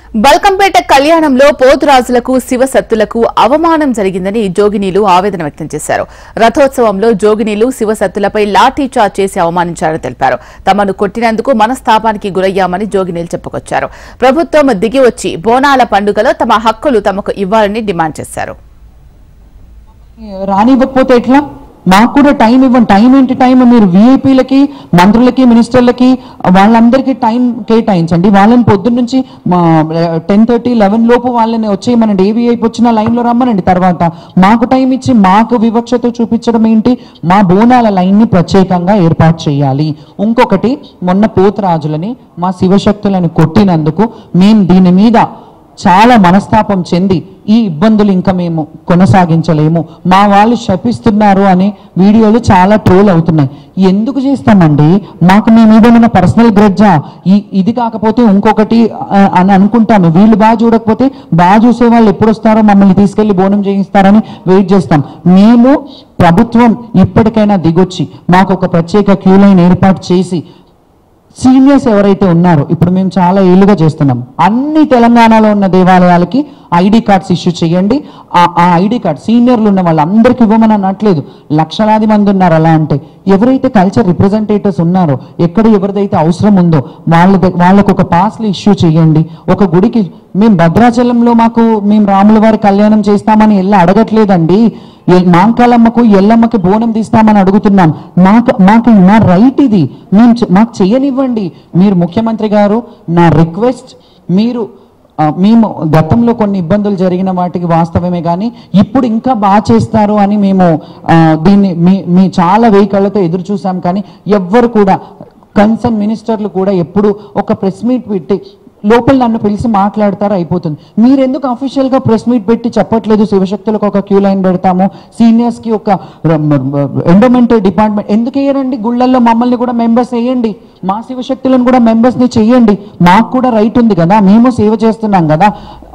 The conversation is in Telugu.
బల్కంపేట కళ్యాణంలో పోతురాజులకు శివసత్తులకు అవమానం జరిగిందని జోగినీలు ఆవేదన వ్యక్తం చేశారు. రథోత్సవంలో జోగినీలు శివసత్తులపై లాఠీ చార్జ్ చేసి అవమానించారని తెలిపారు. తమను కొట్టినందుకు మనస్తాపానికి గురయ్యామని జోగినీలు చెప్పుకొచ్చారు. ప్రభుత్వం దిగి వచ్చి బోనాల పండుగలో తమ హక్కులు తమకు ఇవ్వాలని డిమాండ్ చేశారు. రానివ్వకపోతే ఎట్లా? మాకు కూడా టైం ఇవ్వండి. టైం ఏంటి? టైం మీరు వీఐపీలకి, మంత్రులకి, మినిస్టర్లకి వాళ్ళందరికీ టైం కేటాయించండి. వాళ్ళని పొద్దున్న నుంచి 10:30, 11 లోపు వాళ్ళని వచ్చేయమనండి. ఏ వీఐపీ వచ్చినా లైన్లో రమ్మనండి. తర్వాత మాకు టైం ఇచ్చి మాకు వివక్షత చూపించడం ఏంటి? మా బోనాల లైన్ని ప్రత్యేకంగా ఏర్పాటు చేయాలి. ఇంకొకటి, మొన్న పోతురాజులని మా శివశక్తులను కొట్టినందుకు మేము దీని మీద చాలా మనస్తాపం చెంది ఈ ఇబ్బందులు ఇంకా మేము కొనసాగించలేము, మా వాళ్ళు శపిస్తున్నారు అనే వీడియోలు చాలా ట్రోల్ అవుతున్నాయి. ఎందుకు చేస్తామండి? మాకు మేము ఏదైనా పర్సనల్ గ్రడ్జా? ఇది కాకపోతే ఇంకొకటి అని అనుకుంటాము. వీళ్ళు బాగా చూడకపోతే బాగా చూసే వాళ్ళు ఎప్పుడు వస్తారో మమ్మల్ని తీసుకెళ్లి బోనం చేయిస్తారని వెయిట్ చేస్తాం. మేము ప్రభుత్వం ఇప్పటికైనా దిగొచ్చి మాకు ఒక ప్రత్యేక క్యూ లైన్ ఏర్పాటు చేసి, సీనియర్స్ ఎవరైతే ఉన్నారో, ఇప్పుడు మేము చాలా ఏళ్ళుగా చేస్తున్నాం, అన్ని తెలంగాణలో ఉన్న దేవాలయాలకి ఐడి కార్డ్స్ ఇష్యూ చేయండి. ఆ ఐడి కార్డ్ సీనియర్లు ఉన్న వాళ్ళందరికీ ఇవ్వమని అనట్లేదు. లక్షలాది మంది ఉన్నారు. అలా అంటే ఎవరైతే కల్చర్ రిప్రజెంటేటివ్స్ ఉన్నారో, ఎక్కడ ఎవరిదైతే అవసరం ఉందో వాళ్ళకు ఒక పాస్లు ఇష్యూ చేయండి. ఒక గుడికి మేము భద్రాచలంలో మేము రాముల వారి కళ్యాణం చేస్తామని అడగట్లేదండి. మాంకాలమ్మకు, ఎల్లమ్మకి బోనం తీస్తామని అడుగుతున్నాం. మాకు నా రైట్ ఇది. మాకు చేయనివ్వండి. మీరు ముఖ్యమంత్రి గారు, నా రిక్వెస్ట్, మేము గతంలో కొన్ని ఇబ్బందులు జరిగిన వాటికి వాస్తవమే, కానీ ఇప్పుడు ఇంకా బాగా చేస్తారు అని మేము దీన్ని మీ చాలా వెయ్యి కళ్ళతో ఎదురు చూసాం. కానీ ఎవ్వరు కూడా, కన్సర్న్ మినిస్టర్లు కూడా ఎప్పుడు ఒక ప్రెస్ మీట్ పెట్టి లోపల నన్ను పిలిచి మాట్లాడతారు, అయిపోతుంది. మీరెందుకు అఫీషియల్గా ప్రెస్ మీట్ పెట్టి చెప్పట్లేదు? శివశక్తులకు ఒక క్యూ లైన్ పెడతాము, సీనియర్స్కి ఒక ఎండోమెంట్ డిపార్ట్మెంట్ ఎందుకు వేయరండి? గుళ్ళల్లో మమ్మల్ని కూడా మెంబర్స్ వేయండి, మా శివశక్తులను కూడా మెంబర్స్ని చెయ్యండి. మాకు కూడా రైట్ ఉంది కదా, మేము సేవ చేస్తున్నాం కదా.